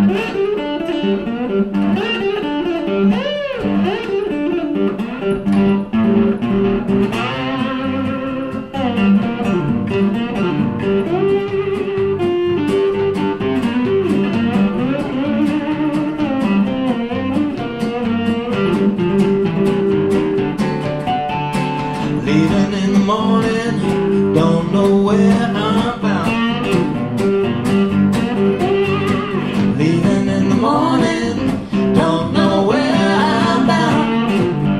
Leaving in the morning, don't know where I'm bound. Leaving in the morning, don't know where I'm bound.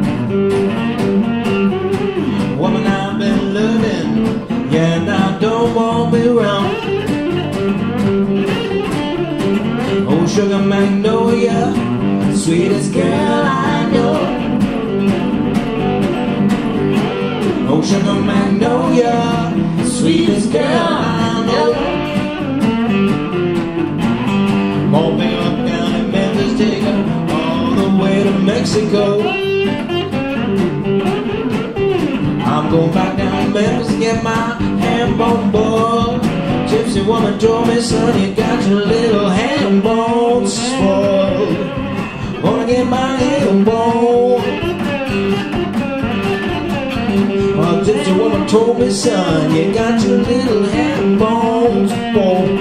Woman I've been loving, yeah, and I don't want me around. Oh, sugar magnolia, sweetest girl I know. Oh, sugar magnolia, sweetest girl I know. Won't be up down in Memphis, take her all the way to Mexico. I'm going back down to Memphis to get my ham bone boiled. Gypsy woman told me, son, you got your little ham bones spoiled. Wanna get my ham bone. Well, gypsy woman told me, son, you got your little ham bones spoiled.